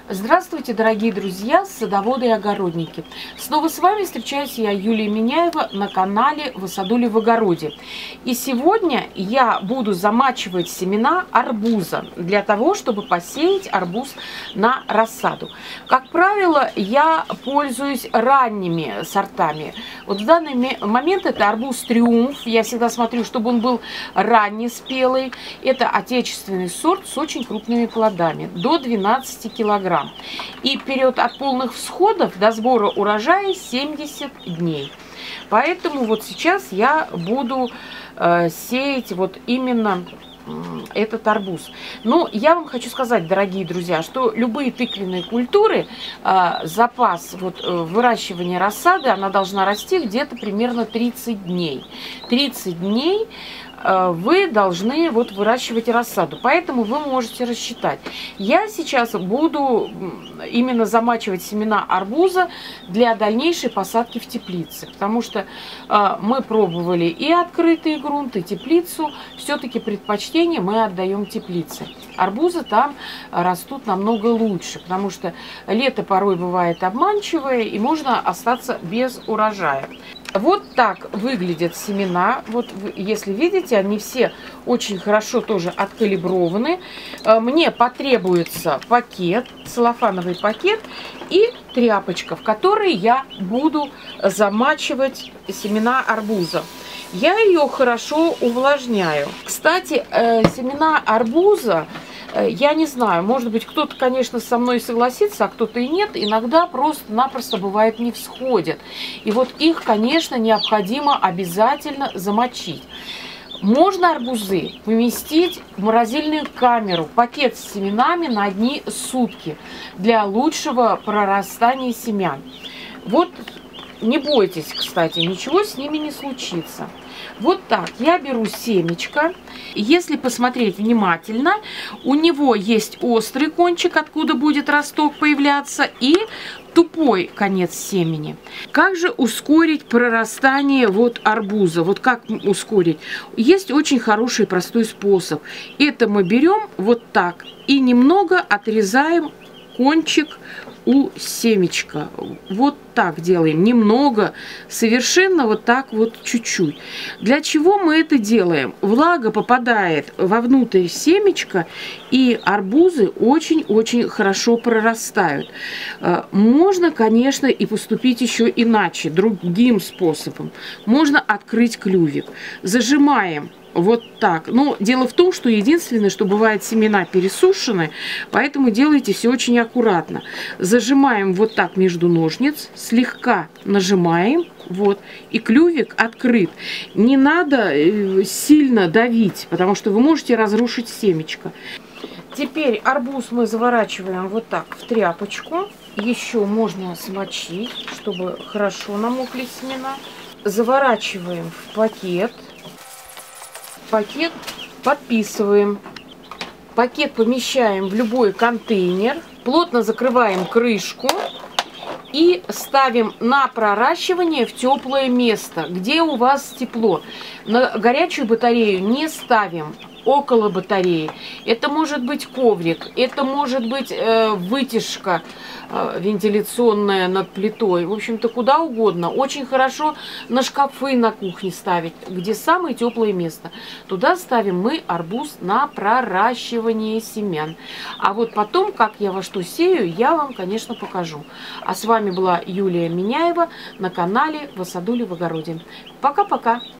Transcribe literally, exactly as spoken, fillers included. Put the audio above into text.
Здравствуйте, дорогие друзья, садоводы и огородники! Снова с вами встречаюсь я, Юлия Миняева, на канале «В саду в огороде». И сегодня я буду замачивать семена арбуза для того, чтобы посеять арбуз на рассаду. Как правило, я пользуюсь ранними сортами. Вот в данный момент это арбуз «Триумф». Я всегда смотрю, чтобы он был раннеспелый. Это отечественный сорт с очень крупными плодами, до двенадцати килограмм. И период от полных всходов до сбора урожая семьдесят дней. Поэтому вот сейчас я буду э, сеять вот именно э, этот арбуз. Но я вам хочу сказать, дорогие друзья, что любые тыквенные культуры, э, запас вот, э, выращивания рассады, она должна расти где-то примерно тридцать дней. тридцать дней вы должны вот выращивать рассаду, поэтому вы можете рассчитать. Я сейчас буду именно замачивать семена арбуза для дальнейшей посадки в теплице, потому что э, мы пробовали и открытый грунт, и теплицу. Все-таки предпочтение мы отдаем теплице. Арбузы там растут намного лучше, потому что лето порой бывает обманчивое, и можно остаться без урожая. Вот так выглядят семена. Вот если видите, они все очень хорошо тоже откалиброваны. Мне потребуется пакет, целлофановый пакет и тряпочка, в которой я буду замачивать семена арбуза. Я ее хорошо увлажняю. Кстати, семена арбуза, я не знаю, может быть, кто-то, конечно, со мной согласится, а кто-то и нет. Иногда просто-напросто бывает не всходят. И вот их, конечно, необходимо обязательно замочить. Можно арбузы поместить в морозильную камеру, пакет с семенами на одни сутки для лучшего прорастания семян. Вот не бойтесь, кстати, ничего с ними не случится. Вот так я беру семечко. Если посмотреть внимательно, у него есть острый кончик, откуда будет росток появляться, и тупой конец семени. Как же ускорить прорастание вот арбуза? Вот как ускорить? Есть очень хороший простой способ. Это мы берем вот так и немного отрезаем кончик у семечка. Вот так делаем. Немного, совершенно вот так вот чуть-чуть. Для чего мы это делаем? Влага попадает вовнутрь семечка, и арбузы очень-очень хорошо прорастают. Можно, конечно, и поступить еще иначе, другим способом. Можно открыть клювик. Зажимаем. Вот так. Но дело в том, что единственное, что бывает, семена пересушены, поэтому делайте все очень аккуратно. Зажимаем вот так между ножниц, слегка нажимаем, вот, и клювик открыт. Не надо сильно давить, потому что вы можете разрушить семечко. Теперь арбуз мы заворачиваем вот так в тряпочку. Еще можно смочить, чтобы хорошо намокли семена. Заворачиваем в пакет. Пакет подписываем. Пакет помещаем в любой контейнер. Плотно закрываем крышку и ставим на проращивание в теплое место, где у вас тепло. На горячую батарею не ставим. Около батареи. Это может быть коврик, это может быть э, вытяжка э, вентиляционная над плитой. В общем-то, куда угодно. Очень хорошо на шкафы на кухне ставить, где самое теплое место. Туда ставим мы арбуз на проращивание семян. А вот потом, как я во что сею, я вам, конечно, покажу. А с вами была Юлия Миняева на канале «В саду в огороде». Пока-пока!